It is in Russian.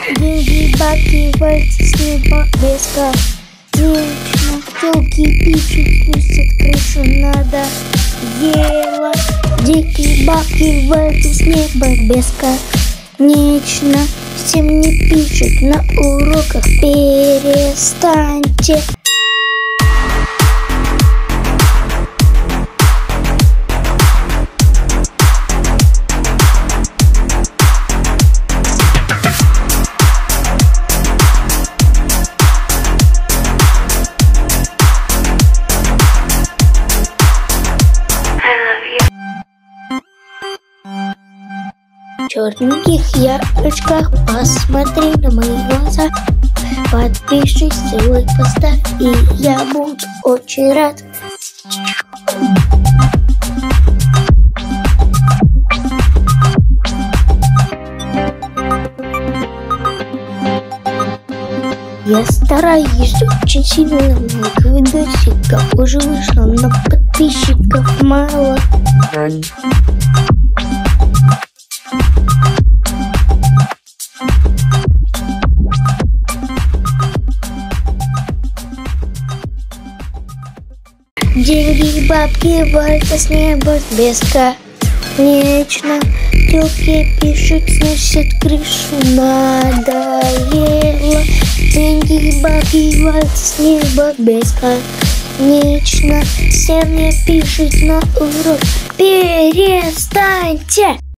Деньги, бабки, вальцы с неба без конечно, телки пишут, сносят крышу надоело. Деньги, бабки, вальцы с неба бесконечно. Всем не пишут на уроках, перестаньте. В черненьких яблочках посмотри на мои глаза. Подпишись, целуй, поставь, и я буду очень рад. Я стараюсь очень сильно, много видосиков уже вышло, но подписчиков мало. Деньги, бабки, валька с неба бесконечно. Тёлки пишут, сносят крышу надоело. Деньги, бабки, валька с неба бесконечно. Всем мне пишут на урок, перестаньте.